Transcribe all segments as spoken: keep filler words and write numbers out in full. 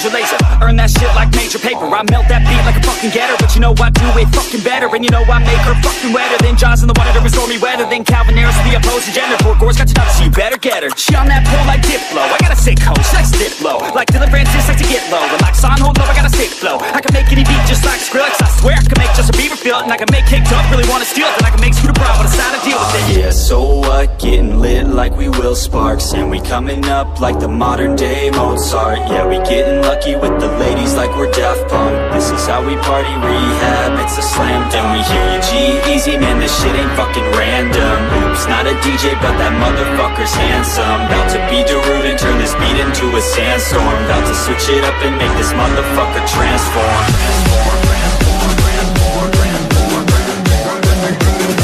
major laser. Earn that shit like major paper. I melt that beat like a fucking getter. But you know I do it fucking better. And you know I make her fucking wetter than Jaws in the water during stormy weather. Than Calvin Harris, the opposing gender. Four Gore's got you nuts, so you better get her. She on that pole like Diplo. I got a sick hoe, she likes to dip low. Like Dylan Francis, like to get low. And like Son, hold low, I got a sick flow. I can make any beat just like Skrillex. I swear I can make Justin Bieber feel it. And I can make Kicked Up really wanna steal it. Then I can make Scooter Braun wanna style to deal with it. Yeah, so what? Getting lit like we Will Sparks. And we coming up like the modern day Mozart. Yeah, we getting lucky with the ladies like we're Daft Punk. This is how we party, rehab, it's a slam dunk. We hear you G-Eazy, man, this shit ain't fucking random. Oops, not a D J, but that motherfucker's handsome. About to be Darude and turn this beat into a sandstorm. About to switch it up and make this motherfucker transform. Transform, transform, transform, transform, transform.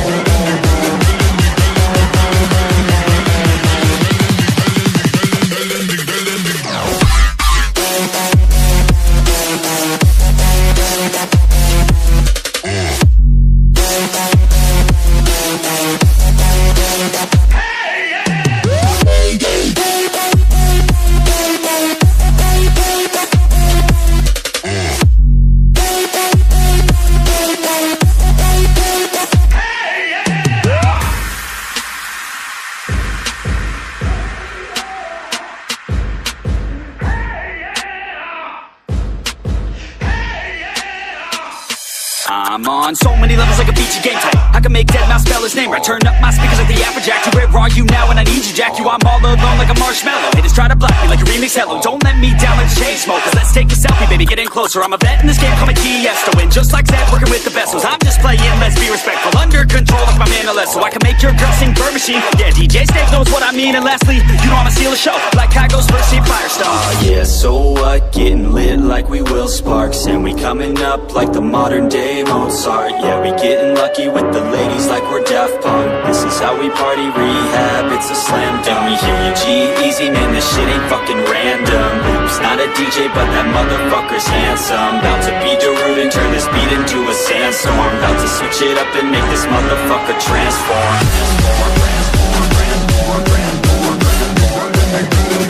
I'm on so many levels like a Beachy game type. I can make deadmau spell his name right. Turn up my speakers like the Afrojack. You, where are you now when I need you, Jack? You, I'm all alone like a marshmallow. Haters try to block me like a remix hello. Don't let me down like chain smoke. Cause let's take a selfie, baby, get in closer. I'm a vet in this game, call me Tiesto. And just like Zed, working with the vessels. I'm just playing, let's be respectful. Under control like my man Alesso. So I can make your girl sing Bird Machine. Yeah, D J Snake knows what I mean. And lastly, you know I'ma steal a show like Kygo's first team Firestone. Uh, yeah, so what? Getting lit like we Will Sparks. And we coming up like the modern day Mozart. Yeah, we getting lucky with the ladies like we're Daft Punk. This is how we party, rehab, it's a slam dunk. We hear you G-Eazy, man, this shit ain't fucking random. Oops, not a D J, but that motherfucker's handsome. About to be Darude and turn this beat into a sandstorm. About to switch it up and make this motherfucker transform. Transform, transform, transform, transform, transform.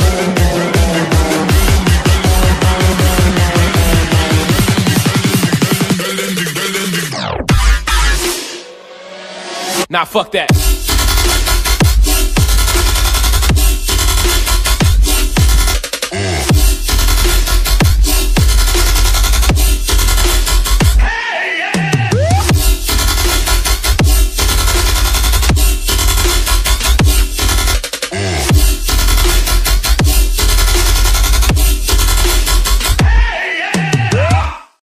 Nah, fuck that.